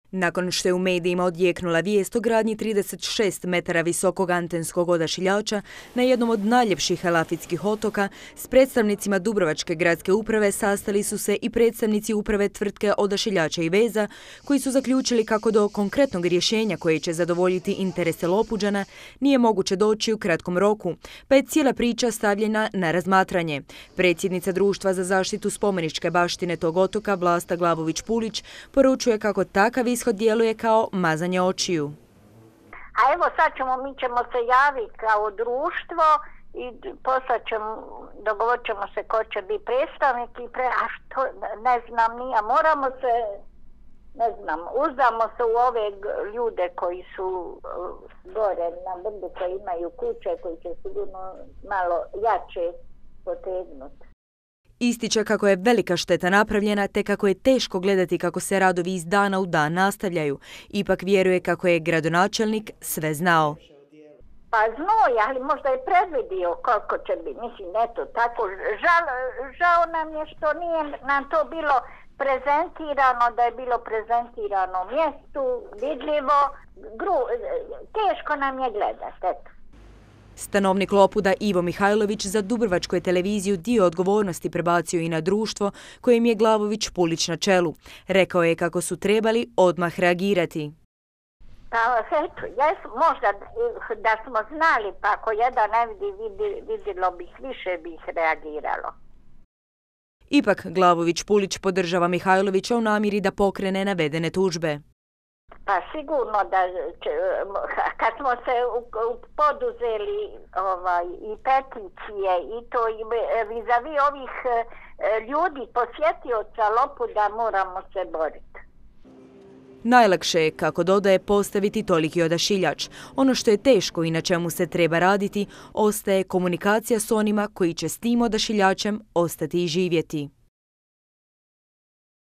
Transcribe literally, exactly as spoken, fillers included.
Nakon što je u medijima odjeknula vijest o gradnji trideset šest metara visokog antenskog odašiljača na jednom od najljepših Elafidskih otoka, s predstavnicima Dubrovačke gradske uprave sastali su se i predstavnici uprave tvrtke Odašiljača i veza, koji su zaključili kako do konkretnog rješenja koje će zadovoljiti interese Lopuđana nije moguće doći u kratkom roku, pa je cijela priča stavljena na razmatranje. Predsjednica Društva za zaštitu spomeničke baštine tog otoka, Vlasta Glavović-Pulić, poručuje kako takav ishod djeluje kao mazanje očiju. A evo sad ćemo, mi ćemo se javiti kao društvo i poslat ćemo, dogovorit ćemo se ko će biti predstavnik i pre, a što, ne znam nije, moramo se, ne znam, uzdamo se u ove ljude koji su gore na brdu, koji imaju kuće, koji će sigurno malo jače potegnuti. Ističe kako je velika šteta napravljena te kako je teško gledati kako se radovi iz dana u dan nastavljaju. Ipak vjeruje kako je gradonačelnik sve znao. Pa znao je, ali možda je predvidio koliko će biti. Mislim, eto, tako. Žal, žao nam je što nije nam to bilo prezentirano, da je bilo prezentirano mjestu, vidljivo. Gru, teško nam je gledati, eto. Stanovnik Lopuda Ivo Mihajlović za Dubrovačku je televiziju dio odgovornosti prebacio i na društvo kojem je Glavović-Pulić na čelu. Rekao je kako su trebali odmah reagirati. Pa eto, jes, možda da smo znali, pa ako jedan ne vidi, vidi, vidilo bih, više bih reagiralo. Ipak Glavović-Pulić podržava Mihajlovića u namjeri da pokrene navedene tužbe. Pa sigurno da će, kad smo se poduzeli ovaj, i peticije i to i vizavi ovih ljudi, posjetioca Lopuda, moramo se boriti. Najlakše je, kako dodaje, postaviti toliki odašiljač. Ono što je teško i na čemu se treba raditi, ostaje komunikacija s onima koji će s tim odašiljačem ostati i živjeti.